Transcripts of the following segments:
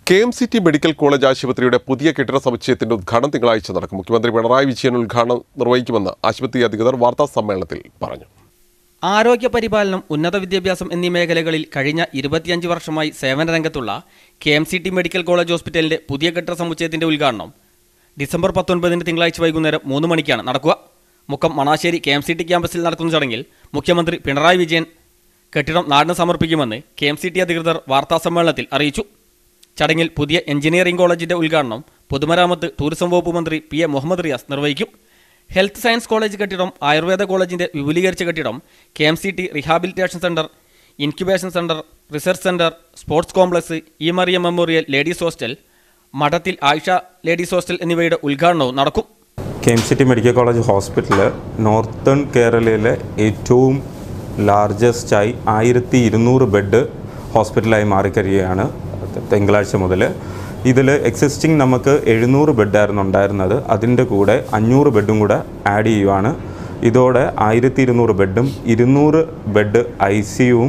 KMCT medical college ആശുപത്രിയുടെ പുതിയ കെട്ടിട സമുച്ചയത്തിന്റെ ഉദ്ഘാടനം തിങ്കളാഴ്ച നടക്കും. മുഖ്യമന്ത്രി പിണറായി വിജയൻ ഉദ്ഘാടനം നിർവഹിക്കുമെന്ന് ആശുപത്രി അധികൃതർ വാർത്താ സമ്മേളനത്തിൽ പറഞ്ഞു. ആരോഗ്യ പരിപാലനം, ഉന്നത വിദ്യാഭ്യാസം എന്നീ മേഖലകളിൽ കഴിഞ്ഞ 25 വർഷമായി സേവന രംഗത്തുള്ള KMCT മെഡിക്കൽ കോളേജ് ഹോസ്പിറ്റലിന്റെ പുതിയ കെട്ടിട സമുച്ചയത്തിന്റെ ഉദ്ഘാടനം ഡിസംബർ 19 തിങ്കളാഴ്ച വൈകുന്നേരം 3 മണിക്കാണ് നടക്കുക. മുക്കം മണാശ്ശേരി KMCT ക്യാമ്പസിൽ നടക്കുന്ന ചടങ്ങിൽ മുഖ്യമന്ത്രി പിണറായി വിജയൻ കെട്ടിടം നാടിന് സമർപ്പിക്കുമെന്ന് KMCT അധികൃതർ വാർത്താ സമ്മേളനത്തിൽ അറിയിച്ചു. ചടങ്ങിൽ പുതിയ എഞ്ചിനീയറിംഗ് കോളേജിന്റെ ഉദ്ഘാടനം പൊതുമരാമത്ത് ടൂറിസം വകുപ്പ് മന്ത്രി PA മുഹമ്മദ് റിയാസ് നിർവഹിക്കും. ഹെൽത്ത് സയൻസ് കോളേജ് കെട്ടിടം, ആയുർവേദ കോളേജിന്റെ വിപുലീകരിച്ച കെട്ടിടം, KMCT rehabilitation centre, incubation centre, research centre, sports complex, E Mariyam memorial ladies hostel, മഠത്തിൽ ആയിഷ ലേഡീസ് ഹോസ്റ്റൽ എന്നിവയുടെ ഉദ്ഘാടനവും നടക്കും. KMCT medical college hospital northern കേരളയിലെ ഏറ്റവും ലാർജസ്റ്റായി 1200 ബെഡ് ഹോസ്പിറ്റലായി മാറിക്കഴിയുകയാണ് തിങ്കളാഴ്ച മുതൽ. ഇതിൽ എക്സിസ്റ്റിംഗ് നമുക്ക് 700 ബെഡായിരുന്നു ഉണ്ടായിരുന്നത്. അതിൻ്റെ കൂടെ 500 ബെഡും കൂടെ ആഡ് ചെയ്യുവാണ്. ഇതോടെ 1200 ബെഡും 200 ബെഡ് ICUവും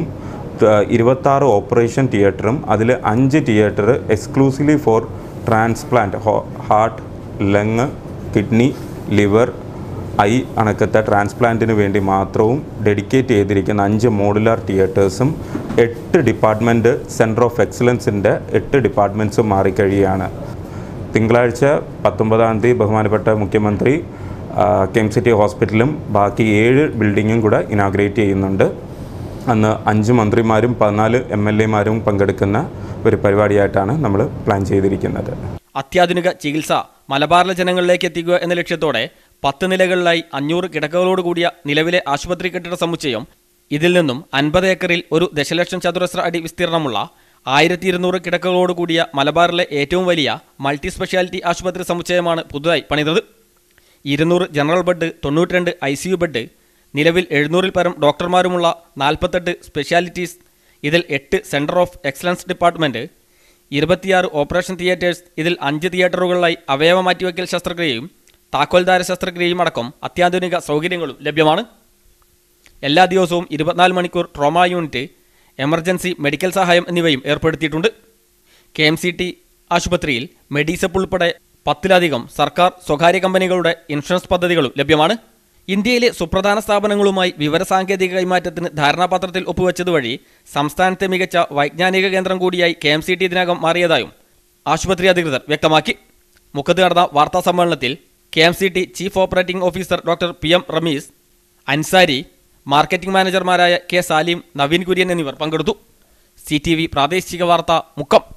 26 ഓപ്പറേഷൻ തിയേറ്ററും അതിൽ 5 theatre exclusively for transplant, heart, lung, kidney, liver, eye അണക്കത്തെ ട്രാൻസ്പ്ലാന്റിന് വേണ്ടി മാത്രവും ഡെഡിക്കേറ്റ് ചെയ്തിരിക്കുന്ന 5 മോഡുലാർ തിയേറ്റേഴ്സും 8 ഡിപ്പാർട്ട്മെൻറ്റ് സെൻറ്റർ ഓഫ് എക്സലൻസിൻ്റെ 8 ഡിപ്പാർട്ട്മെൻറ്റ്സും മാറിക്കഴിയുകയാണ്. തിങ്കളാഴ്ച 19-ാം തീയതി ബഹുമാനപ്പെട്ട മുഖ്യമന്ത്രി KMCT ഹോസ്പിറ്റലും ബാക്കി 7 ബിൽഡിങ്ങും കൂടെ ഇനാഗ്രേറ്റ് ചെയ്യുന്നുണ്ട്. അന്ന് 5 മന്ത്രിമാരും 14 MLAമാരും പങ്കെടുക്കുന്ന ഒരു പരിപാടിയായിട്ടാണ് നമ്മൾ പ്ലാൻ ചെയ്തിരിക്കുന്നത്. അത്യാധുനിക ചികിത്സ മലബാറിലെ ജനങ്ങളിലേക്ക് എത്തിക്കുക എന്ന ലക്ഷ്യത്തോടെ 10 നിലകളിലായി 500 കിടക്കകളോട് കൂടിയ നിലവിലെ ആശുപത്രി കെട്ടിട സമുച്ചയം, ഇതിൽ നിന്നും 50 ഏക്കറിൽ 1 ദശലക്ഷം ചതുരശ്ര അടി വിസ്തീർണമുള്ള 1200 കിടക്കകളോട് കൂടിയ മലബാറിലെ ഏറ്റവും വലിയ മൾട്ടി സ്പെഷ്യാലിറ്റി ആശുപത്രി സമുച്ചയമാണ് പുതുതായി പണിതത്. 200 ജനറൽ ബെഡ്, 92 ICU ബെഡ്, നിലവിൽ 700-ൽ പരം ഡോക്ടർമാരുമുള്ള 48 സ്പെഷ്യാലിറ്റീസ്, ഇതിൽ 8 centre of excellence department, 26 operation theatres, ഇതിൽ 5 തിയേറ്ററുകളിലായി അവയവ മാറ്റിവയ്ക്കൽ ശസ്ത്രക്രിയയും താക്കോൽദാര ശസ്ത്രക്രിയയും അടക്കം അത്യാധുനിക സൗകര്യങ്ങളും ലഭ്യമാണ്. എല്ലാ ദിവസവും 24 മണിക്കൂർ ട്രോമ യൂണിറ്റ്, എമർജൻസി മെഡിക്കൽ സഹായം എന്നിവയും ഏർപ്പെടുത്തിയിട്ടുണ്ട്. KMCT ആശുപത്രിയിൽ മെഡിസെപ്പ് ഉൾപ്പെടെ 10-ലധികം സർക്കാർ സ്വകാര്യ കമ്പനികളുടെ ഇൻഷുറൻസ് പദ്ധതികളും ലഭ്യമാണ്. ഇന്ത്യയിലെ സുപ്രധാന സ്ഥാപനങ്ങളുമായി വിവരസാങ്കേതിക കൈമാറ്റത്തിന് ധാരണാപത്രത്തിൽ ഒപ്പുവെച്ചതുവഴി സംസ്ഥാനത്തെ മികച്ച വൈജ്ഞാനിക കേന്ദ്രം കൂടിയായി KMCT ഇതിനകം മാറിയതായും ആശുപത്രി അധികൃതർ വ്യക്തമാക്കി. മുക്കത്ത് നടന്ന വാർത്താ സമ്മേളനത്തിൽ KMCT chief operating officer doctor PM Rameez Ansari, marketing മാനേജർമാരായ K സാലിം, നവീൻ കുര്യൻ എന്നിവർ പങ്കെടുത്തു. CTV പ്രാദേശിക വാർത്ത, മുക്കം.